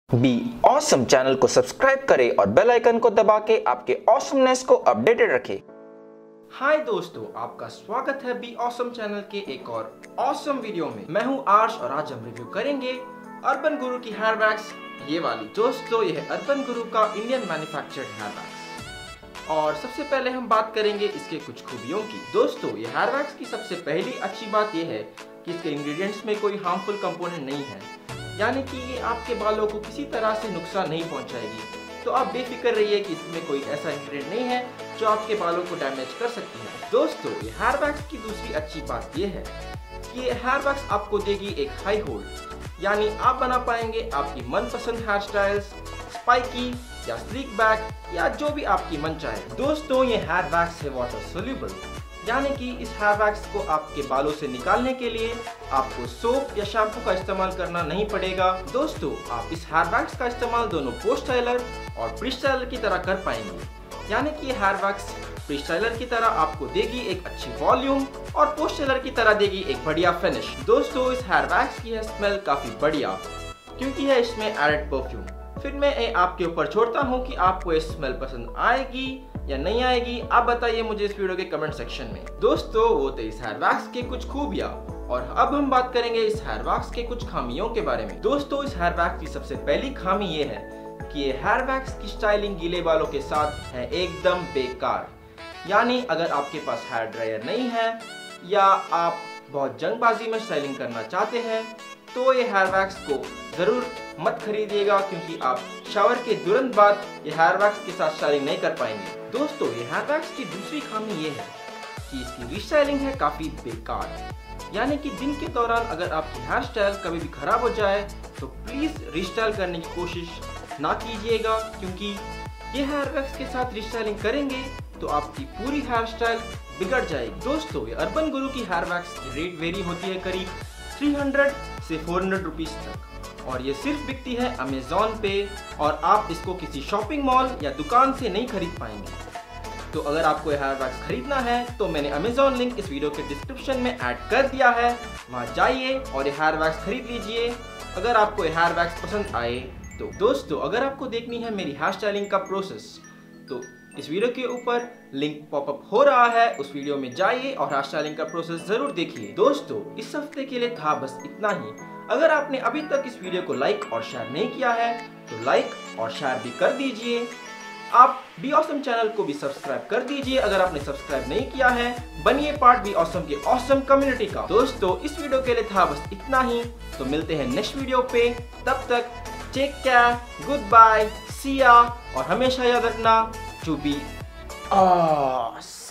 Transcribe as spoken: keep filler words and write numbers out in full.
B awesome channel को subscribe करें और बेल आइकन को दबा के आपके ऑसमनेस को अपडेटेड रखें। हाय दोस्तों, आपका स्वागत है बी ऑसम चैनल के एक और ऑसम वीडियो में। मैं हूं आर्श और आज हम रिव्यू करेंगे अर्बन गुरु की हेयर वैक्स, ये वाली। दोस्तों ये है अर्बन गुरु का इंडियन मैन्युफैक्चर्ड हेयर वैक्स और सबसे पहले हम बात करेंगे इसके कुछ खूबियों की। दोस्तों ये हेयर वैक्स की सबसे पहली अच्छी बात ये है कि इसके इंग्रेडिएंट्स में कोई हार्मफुल कंपोनेंट नहीं है, यानी कि ये आपके बालों को किसी तरह से नुकसान नहीं पहुंचाएगी। तो आप बेफिक्र रहिए कि इसमें कोई ऐसा इंग्रेडिएंट नहीं है जो आपके बालों को डैमेज कर सकती है। दोस्तों ये हेयर वैक्स की दूसरी अच्छी बात ये है कि ये हेयर वैक्स आपको देगी एक हाई होल्ड, यानी आप बना पाएंगे आपकी मनपसंद हेयर स्टाइल्स, स्पाइकी या स्लीक बैक या जो भी आपकी मन चाहे। दोस्तों ये हेयर वैक्स है वाटर सोल्यूबल, यानी कि इस हेयर वैक्स को आपके बालों से निकालने के लिए आपको सोप या शैम्पू का इस्तेमाल करना नहीं पड़ेगा। दोस्तों आप इस हेयर वैक्स का इस्तेमाल दोनों पोस्ट स्टाइलर और प्री स्टाइलर की तरह कर पाएंगे, यानी कि ये हेयर वैक्स प्री स्टाइलर की तरह आपको देगी एक अच्छी वॉल्यूम और पोस्ट स्टाइलर की तरह देगी एक बढ़िया फिनिश। दोस्तों इस हेयर वैक्स की है स्मेल काफी बढ़िया, क्योंकि है इसमें एडेड परफ्यूम। फिर मैं आपके ऊपर छोड़ता हूँ कि आपको ये स्मेल पसंद आएगी या नहीं आएगी, आप बताइए मुझे इस वीडियो के कमेंट सेक्शन में। दोस्तों वो तो इस हेयर वैक्स के कुछ खूबियां, और अब हम बात करेंगे इस हेयर वैक्स के कुछ खामियों के बारे में। दोस्तों इस हेयर वैक्स की सबसे पहली खामी ये है कि ये हेयर वैक्स की स्टाइलिंग गीले बालों के साथ है एकदम बेकार। यानी अगर आपके पास हेयर ड्रायर नहीं है या आप बहुत जंगबाजी में स्टाइलिंग करना चाहते हैं तो ये हेयर वैक्स को जरूर मत खरीदिएगा, क्योंकि आप शावर के तुरंत बाद ये हेयर वैक्स के साथ स्टाइलिंग नहीं कर पाएंगे। दोस्तों ये हेयर वैक्स की दूसरी खामी ये है कि इसकी रीस्टाइलिंग है काफी बेकार, यानी कि दिन के दौरान अगर आपकी हेयर स्टाइल कभी भी खराब हो जाए तो प्लीज रीस्टाइल करने की कोशिश ना कीजिएगा, क्योंकि ये हेयर वैक्स के साथ रीस्टाइलिंग करेंगे तो आपकी पूरी हेयर स्टाइल बिगड़ जाएगी। दोस्तों ये अर्बन गुरु की हेयर वैक्स की रेट वेरी होती है करीब तीन सौ से चार सौ रुपीस तक, और ये सिर्फ बिकती है अमेज़न पे, और आप इसको किसी शॉपिंग मॉल या दुकान से नहीं खरीद पाएंगे। तो अगर आपको हेयर वैक्स खरीदना है तो मैंने अमेज़न लिंक इस वीडियो के डिस्क्रिप्शन में ऐड कर दिया है, वहाँ जाइए और ये हेयर वैक्स खरीद लीजिए अगर आपको ये हेयर वैक्स पसंद आए तो। दोस्तों अगर आपको देखनी है मेरी हेयर स्टाइलिंग का प्रोसेस तो इस वीडियो के ऊपर लिंक पॉपअप हो रहा है, उस वीडियो में जाइए और हेयर स्टाइलिंग का प्रोसेस जरूर देखिए। दोस्तों इस हफ्ते के लिए था बस इतना ही। अगर आपने अभी तक इस वीडियो को लाइक और शेयर नहीं किया है तो लाइक और शेयर भी कर दीजिए। आप बी ऑसम चैनल को भी सब्सक्राइब कर दीजिए अगर आपने सब्सक्राइब नहीं किया है। बनिए पार्ट बी ऑसम के ऑसम कम्युनिटी का। दोस्तों इस वीडियो के लिए था बस इतना ही, तो मिलते हैं नेक्स्ट वीडियो पे। तब तक take care, good bye, see ya, और हमेशा याद रखना टू बी ऑसम।